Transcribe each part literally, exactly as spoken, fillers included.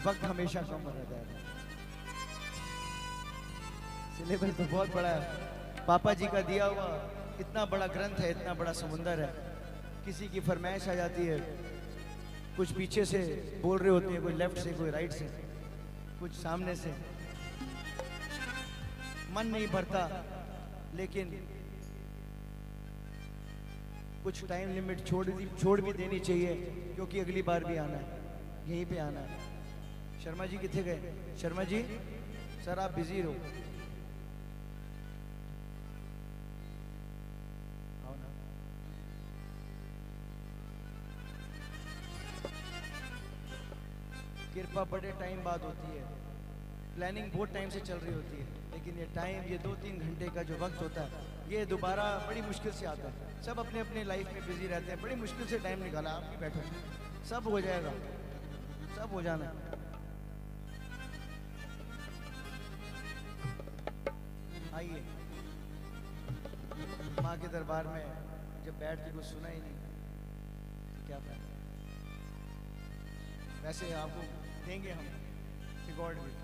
वक्त हमेशा कम रहता है। सिलेबस तो बहुत बड़ा है, पापा जी का दिया हुआ इतना बड़ा ग्रंथ है, इतना बड़ा समुंदर है। किसी की फरमाइश आ जाती है, कुछ पीछे से बोल रहे होते हैं, कोई लेफ्ट से, कोई राइट से, कुछ सामने से, मन नहीं भरता। लेकिन कुछ टाइम लिमिट छोड़ दी छोड़ भी देनी चाहिए, क्योंकि अगली बार भी आना है, यहीं पे आना है। शर्मा जी किथे गए? शर्मा जी सर आप बिजी रहो, आओ ना। कृपा बड़े टाइम बाद होती है, प्लानिंग बहुत टाइम से चल रही होती है, लेकिन ये टाइम, ये दो तीन घंटे का जो वक्त होता है, ये दोबारा बड़ी मुश्किल से आता है। सब अपने अपने लाइफ में बिजी रहते हैं, बड़ी मुश्किल से टाइम निकाला। आप भी बैठो, सब हो जाएगा, सब हो जाना। आइए, माँ के दरबार में जब बैठ के कुछ सुना ही नहीं तो क्या फायदा। वैसे आपको देंगे हम रिकॉर्ड भी।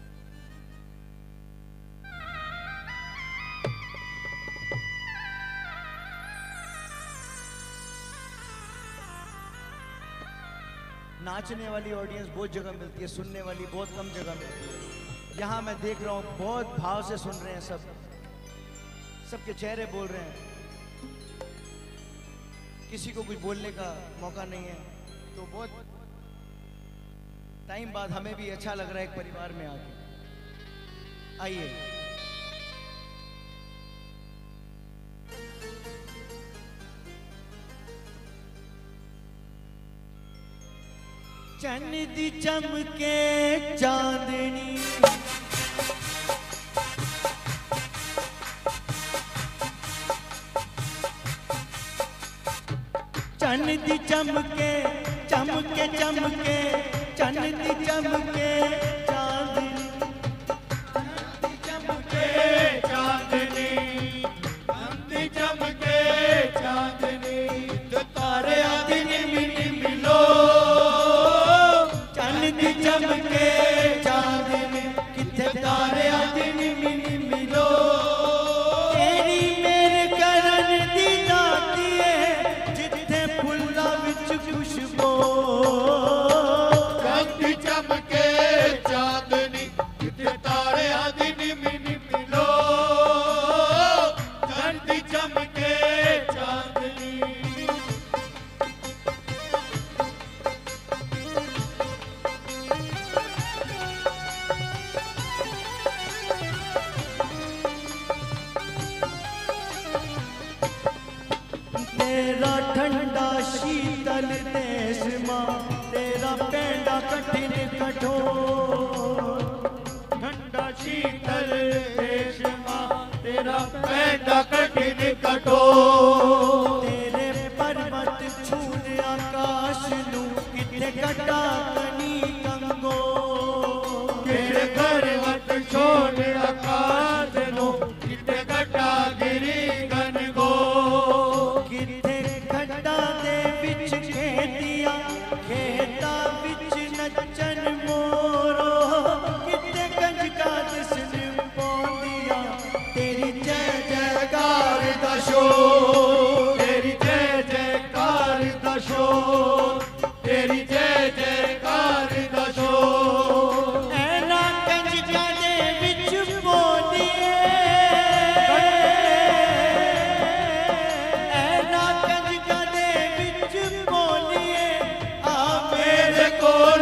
नाचने वाली ऑडियंस बहुत जगह मिलती है, सुनने वाली बहुत कम जगह मिलती है। यहाँ मैं देख रहा हूँ बहुत भाव से सुन रहे हैं सब, सबके चेहरे बोल रहे हैं, किसी को कुछ बोलने का मौका नहीं है। तो बहुत टाइम बाद हमें भी अच्छा लग रहा है एक परिवार में आके। आइए, चंदी चमके चांदनी, चंदी चमके चमके चमके चंदी चमके चांदनी, चमके चांदनी, चंदी चमके चांदनी, जो तारे आदि मिली मिलो, चंदी चमके चांदनी, किथे तारे आदि मिली मिलो। तेरी मेरे करन दी दाती है, जिथे फुल्लां विच खुशबू, चंदी चमके चांदनी, किथे तारे आदि मिली मिलो, चंदी चमके चांदनी। तेरा ठंडा शीतल देश माँ, तेरा पेंडा कठिन कठोर, ठंडा शीतल देश माँ, तेरा पेंडा कठिन कठोर। तेरे पर्वत छूने आकाश नू, किथे कटा कनी कंगो, तेरे पर्वत छूने आकाश नू, किथे कटा गिरी गनगो। नचन मोरो, कितने कंजका दिसन पौंदिया, तेरी जय जयकार दा शोर, तेरी जय जयकार दा शोर, तेरी जय जयकार दा शोर। ऐना कंजका दे विच बोलिए, ऐना कंजका दे विच बोलिए, आ मेरे कोल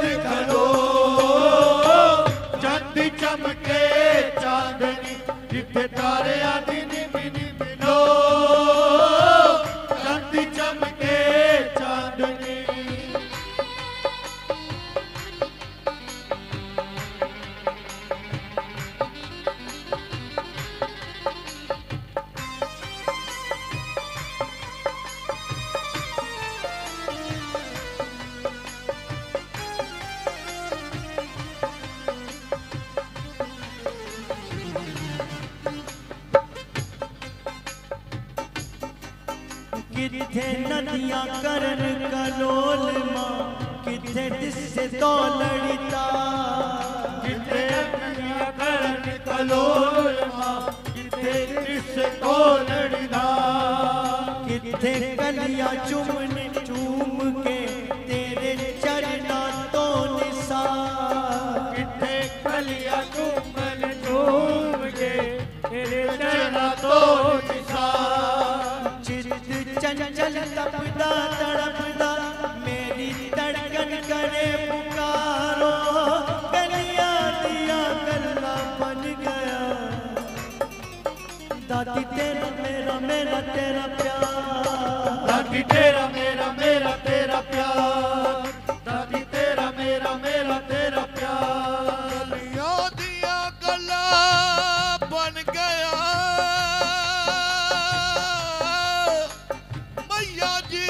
चमके चांदनी, जिथे तारे आदि मिली मिलो, चंदी चमके चांदनी। किथे नदियां करन कलोल माँ, किथे दिसे तो लड़िता, कलोल मां किथे किसको लड़दा किथे कलियां चुमने चूम के तेरे चरना तो निसार किथे कलियां चुमन चूम के तेरे चरना तो निसार चित चंचल तपदा तड़पदा मेरी धड़कन करे पुकारो गलियां दिया गल्ला बन गया दादी तेरा मेरा मेरा तेरा प्यार दादी तेरा मेरा मेरा तेरा प्यार दादी तेरा मेरा मेरा तेरा प्यार गलियां दिया गल्ला बन गया मैया जी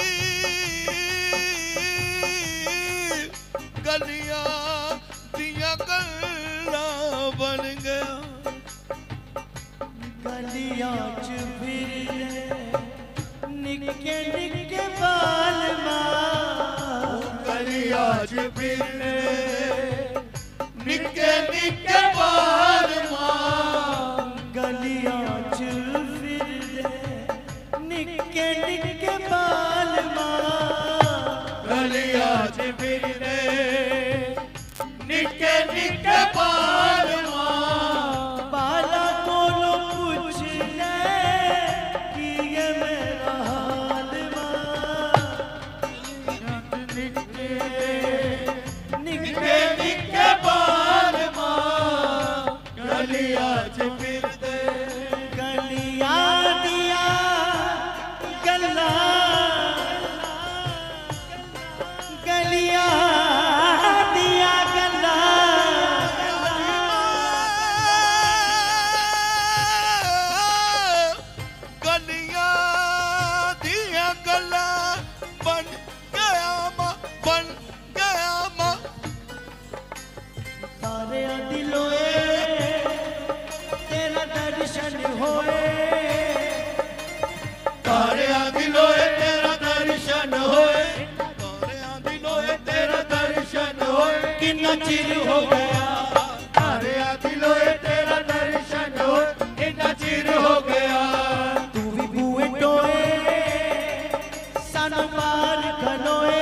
गलियां दिया गल्ला बन गया गलियां च फिरदे निक्के निक्के बाल मां गलियां च फिरदे निक्के निक्के बाल मां गलियां च फिरदे निक्के निक्के बाल मां गलियां च फिरदे निक्के निक्के बाल मां बाला कोलों पूछ ले कि ये मेरा हाल मां निक्के निक्के निक्के बाल मां गलियां च फिरदे गलियां दिया गल्ला गलियां दिया गल्ला गलियां दिया गल्ला बन गया मां बन गया मां तारे दिलोए तेरा दर्शन होए तारियां दिलोए तेरा दर्शन होए तारियां दिलोए तेरा दर्शन होए कितना चिर हो गया तारियां दिलोए तेरा दर्शन होए कितना चिर हो गया तू भी बूए टोए सानू मार खलोए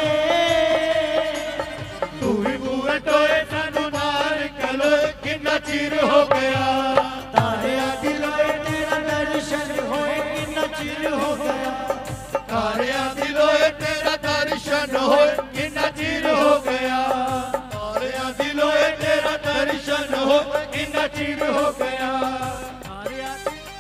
तू भी बूए टोए सानू मार कलोए कितना चिर हो गया तारियां दिलोए तेरा दर्शन होए कितना चिर हो गया तारियां दिलोए तेरा दर्शन होए कितना चिर हो गया तारियां दिलोए तेरा दर्शन होए कितना चिर हो गया तारियां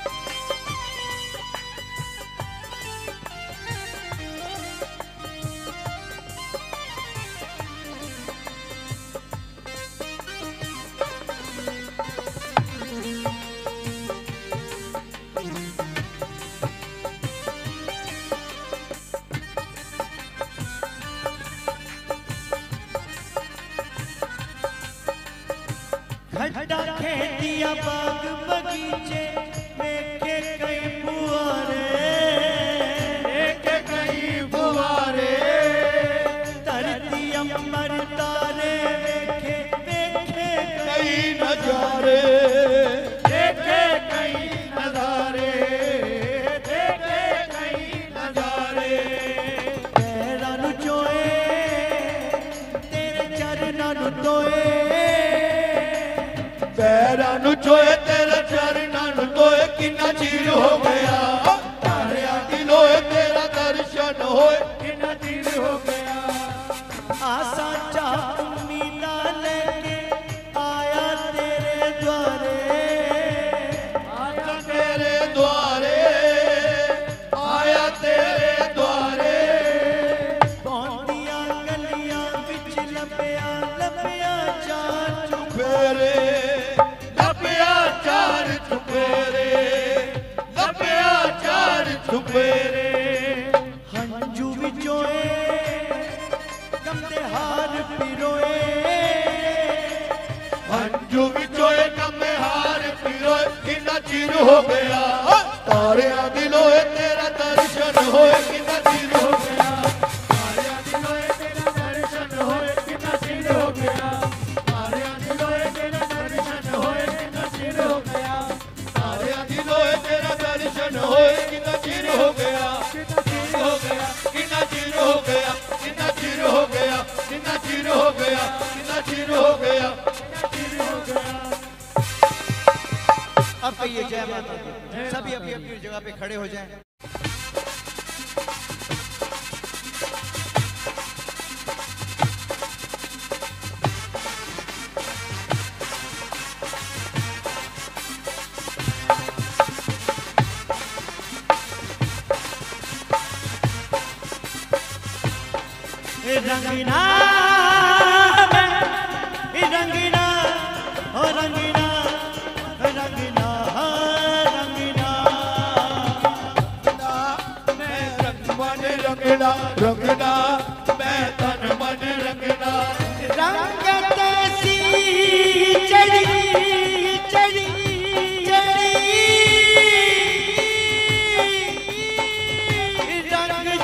खड्डा खेतिया बाग बगीचे देखे कई बुआरे एक कई बुआरे धरती अमर तारे देखे देखे कई नजारे देखे कई नजारे देखे कई नजारे पैरां नू चोए तेरे चरनां नू तोए पैरां नू चोए तेरे चरनां नू तोए कितना चिर हो गया तारियां दिलोए तेरा दर्शन होए कितना चिर हो गया आसा चा उम्मीदा लेके आया तेरे द्वारे आया तेरे द्वारे आया तेरे द्वारे पौंदियां गलियां विच लपया लपया चार फेरे लपया चार चुपेरे लपया चार चुपेरे हंजू विचोए कमदे हार पिरोए हंजू विचोए कमे हार पिरोए कितना चिर हो गया तारियां दिलोए तेरा दर्शन होए कितना चिर हो गया तारियां दिलोए तेरा दर्शन होए कितना चिर हो गया तारियां दिलोए तेरा दर्शन होए कितना चिर गया कितना चिर हो गया चिर हो गया। अब कहिए जय माता दी। सभी अपनी अपनी जगह पे खड़े हो जाएं। रंगीना रंगीना हो रंगीना रंगीना रंगीना मैं तन मन रंगना रंगना मैं तन मन रंगना रंगत सी चढ़ी चढ़ी चढ़ी रंगत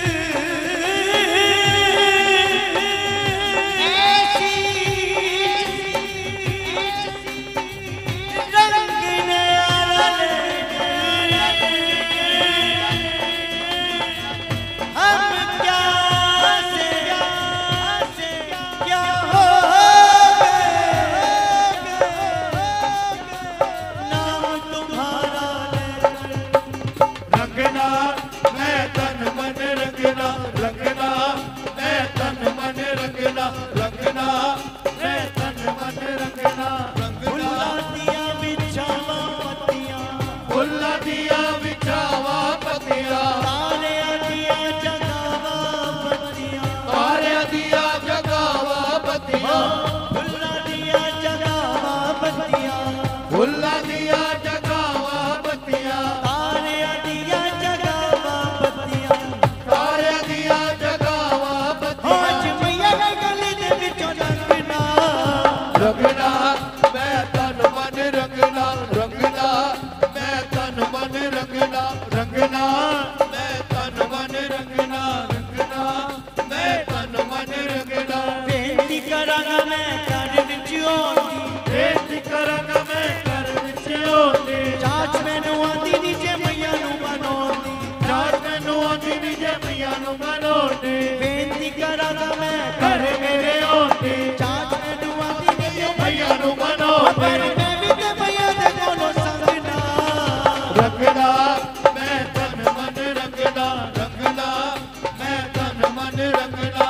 फुल्ला दिया जगावा बत्तियां तारे दिया जगावा बत्तियां तारे दिया जगावा बत्तियां आज मैया ने गली दे विचों रंगना रंगना मैं तन मन रंगना रंगना मैं तन मन रंगना रंगना मैं तन मन रंगना रंगना मैं तन मन रंगना बेनती करांगा मैं कर विच आउंदी बेनती करांगा मैं कर विच आउंदी चाच मैनू आंदी नी जे मैया नू मनाउंदी चाच मैनू आंदी नी जे मैया नू मनाउंदी बेनती करांगा मैं कर मेरे आउंदी चाच मैनू आंदी नी जे मैया नू मनाउंदी पर मैं भी ते मैया दे कोलों संगना रंगना मैं तन मन रंगना रंगना मैं तन मन रंगना।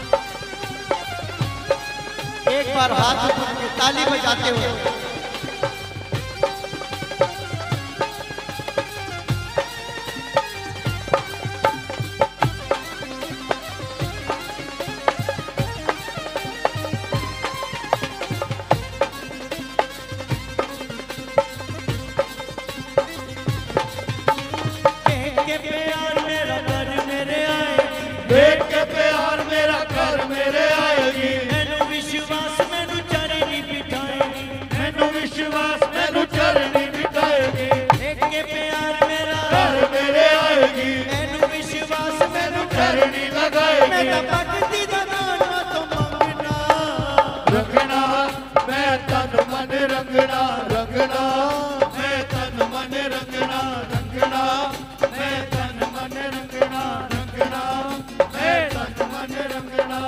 एक बार हाथ उठा के ताली बजाते हुए के प्यार मेरा घर मेरे आएगी देख के प्यार मेरा घर मेरे आएगी मैनू विश्वास मैनू चरनी बिठाएगी मैनू विश्वास मैनू चरनी बिठाएगी देख के प्यार मेरा घर मेरे आएगी मैनू विश्वास मैनू चरनी मैं लगाएगी तो भक्ति दा नाम तो मंगना रंगना मैं तन मन रंगना रंगना मैं तन मन रंगना रंगना मैं तन मन रंगना रंगना मैं तन मन रंगना।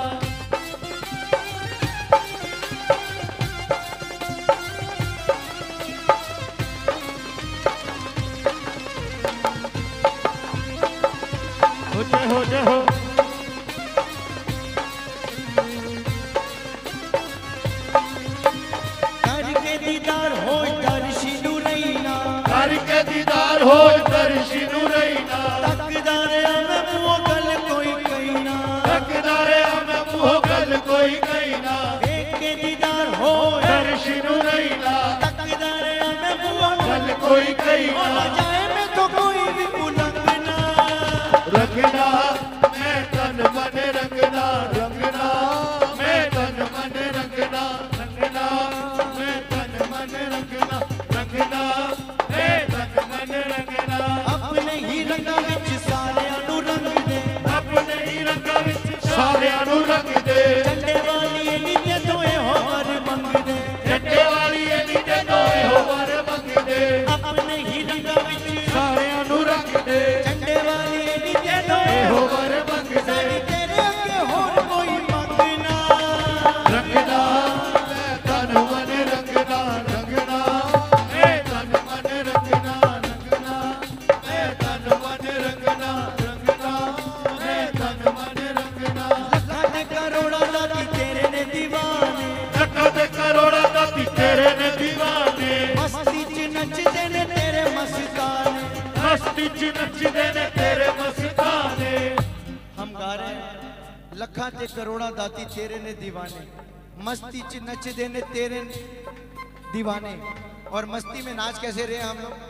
हो जे हो जे हो घर के दीदार हो दर्शिनु रहीना घर के दीदार हो दर्शिनु रहीना तकदार हमें मुँह गल कोई कहीना तकदारे हमें मुँह गल कोई कहीना देख के दीदार हो दर्शिनु रहीना तकदार हमें मुँह गल कोई हो कहीना जाए में तो कोई भी उलंघना रंगना मैं तन मन रंगना रंगना मैं तन मन रंगना रंगना मैं तन मन रंगना रंगना मैं तन मन रंगना अपने ही रंगा विच सारियां नू रंग दे अपने ही रंगां विच सारियां नू रंग दे झंडे वाली नीते तोए होर मंग दे झंडे वाली नी ते दोए हो वर मंग दे अपने ही रंगा विच सारियां नू रंग दे झंडे वाली नीते तोए हो होर वर लखा ते करोड़ा दाती तेरे ने दीवाने, मस्ती च नच देने तेरे दीवाने। और मस्ती में नाच कैसे रहे हम लोग?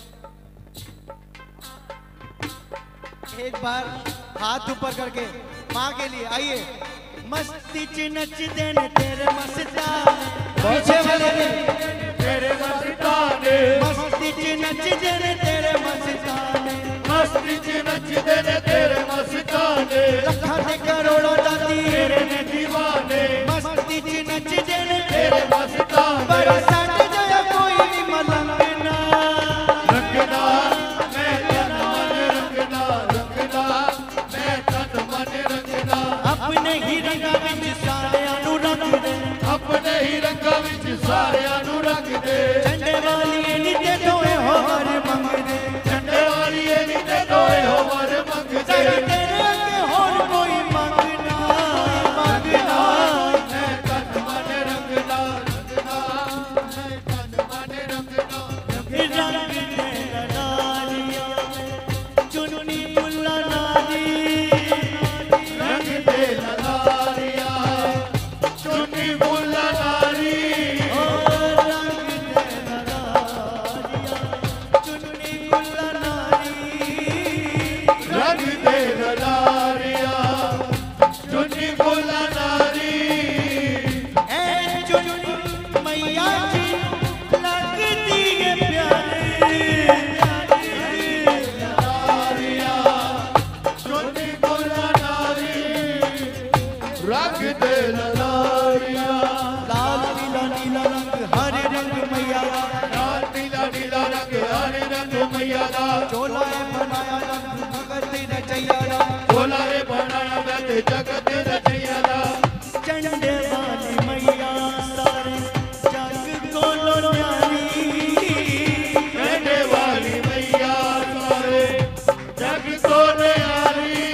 एक बार हाथ ऊपर करके माँ के लिए, आइए। मस्ती च नच देने तेरे मस्ताने, पीछे वाले ने तेरे मस्ताने, मस्ती च नच देने तेरे मस्ताने, मस्ती च नच देने तेरे मस्ताने, लखा ते करोड़ों दाती तेरे ने दीवाने, मस्ती च नच देने तेरे मस्ताने। बड़ा सट जाया कोई नहीं मलंग ना, रंगना मैं तन मन रंगना, रंगना मैं तन मन रंगना, अपने ही रंगां विच सारियां नूं रंग दे, अपने ही रंगां विच सारियां नूं रंग दे। झंडे वाली नी ते दोए होर मंगदे, झंडे वाली नी ते दोए होर मंगदे। तेरे अगे होर कोई मंगना मंगना, मैं तन मन रंगना, रंगना मैं तन मन रंगना, रंग तेरा नारिया चुन्नी मुल्ला नारी, रंग दे ललारिया चुन्नी मुल्ला नारी, ओ रंग तेरा नारिया चुन्नी मुल्ला नारी, रंग दे ललारिया चुन्नी मुल्ला नारी। ऐ चुन्नी मैया जी लगती है प्यारी, ललारिया चुन्नी मुल्ला नारी, रंग दे ललारिया। लाल नीला नीला रंग हरे रंग मैया दा, लाल नीला नीला रंग हरे रंग मैया दा, चोला है बनाया रंग भगत रचैया दा, भोला रे बनाया मैं ते जगत रचैया दा। झंडे वाली मैया सारे जग को न्यारी, झंडे वाली मैया सारे जग को न्यारी,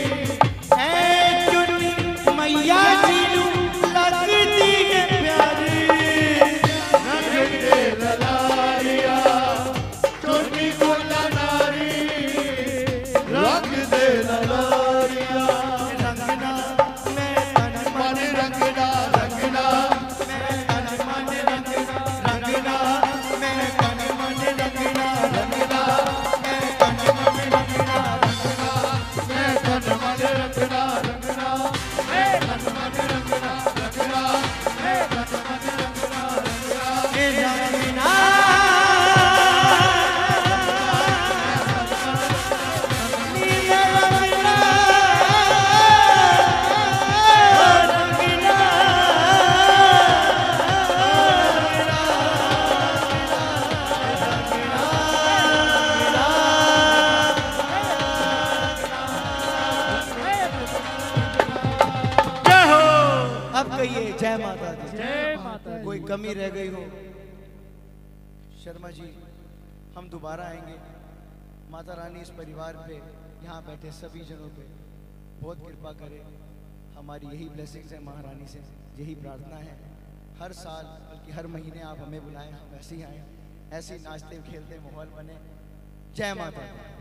ऐ चुन्नी मैया जी नूं लगती है प्यारी, रंग दे ललारिया चुन्नी मुल्ला नारी, रंग दे ललारिया। रंगना मैं तन मन रंगना, रंगना मैं तन मन रंगना, रंगना मैं तन मन रंगना, रंगना मैं तन मन रंगना, मैं तन मन रंगना, रंगना मैं तन मन रंगना, रंगना मैं तन मन रंगना, रंगना ए रंगना नीले रंगना, रंगना जय हो। अब कहिए जय माता दी। जय माता दी। कोई कमी रह गई हो, शर्मा जी हम दोबारा आएंगे। माता रानी इस परिवार पे, यहाँ बैठे सभी जनों पे बहुत कृपा करे। हमारी यही ब्लेसिंग्स है महारानी से, यही प्रार्थना है। हर साल बल्कि हर महीने आप हमें बुलाएं, हम ऐसे ही आएँ, ऐसे ही नाचते खेलते माहौल बने। जय माता दी।